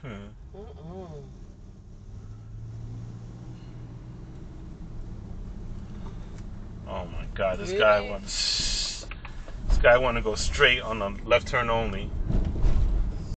Oh my God, this Really? guy wants to go straight on the left turn only.